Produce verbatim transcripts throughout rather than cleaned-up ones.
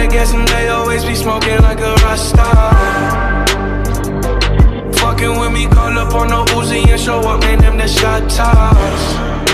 better guess and they always be smoking like a Rockstar. Fucking with me, call up on the Uzi and show up, man, them the shot toss.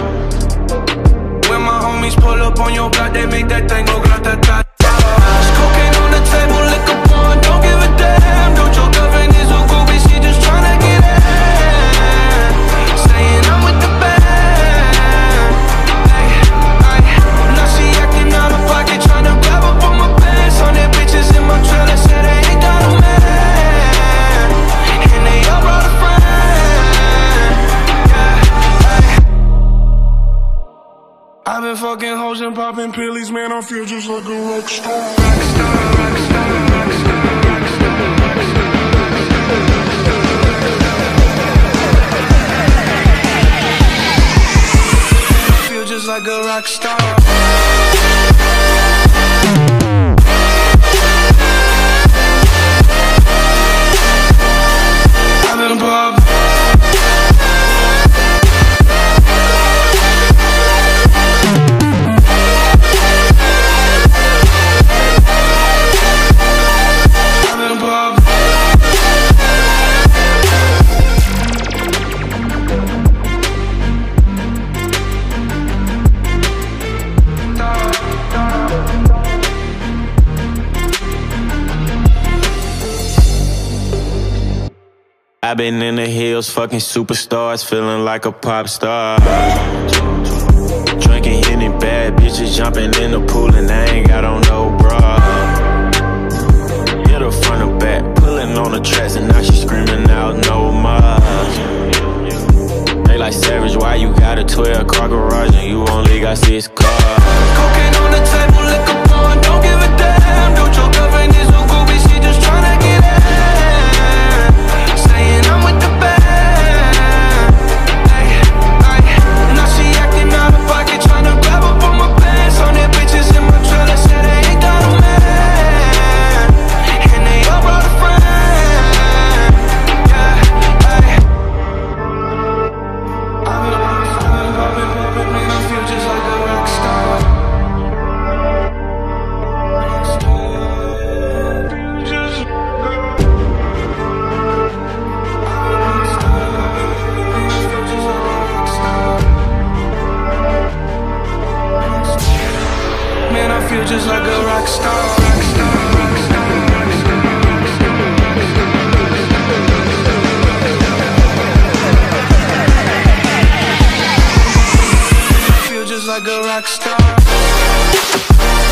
When my homies pull up on your block, they make that thing go grata-ta-ta. Cocaine on the table, liquor porn, don't give a damn. Don't your girlfriend is a groupie, she just tryna get in. Saying I'm with the band. Ay, ay. Now she acting out of pocket, tryna grab up on my pants. On their bitches in my trailer, said they ain't got a man. And they all brought a friend. Yeah, ay. I've been fucking hoes and popping pillies, man, I feel just like a rockstar. Rockstar, rockstar, rockstar, rockstar, rockstar. I feel just like a rockstar. I've been popping. I've been in the hills, fucking superstars, feeling like a pop star. Drinking, hitting bad bitches, jumping in the pool, and I ain't got on no bra. Hit her front or back, pulling on the tracks, and now she screaming out no more. They like Savage, why you got a twelve car garage and you only got six cars? Cocaine on the table, liquor porn, don't give a damn. Don't your girlfriend is a groupie, she just tryna get in. Saying I'm with the band. Ay, ay. Now she acting out of pocket, tryna grab up on my pants. On their bitches in my trailer, said they ain't got a man. And they all brought a friend. Yeah, ay. I've been poppin', poppin', poppin', man, I feel just like a rockstar. Man, I feel just like a rock star, rock star, rock star, rock star, rock star, rock star. I feel just like a rock star.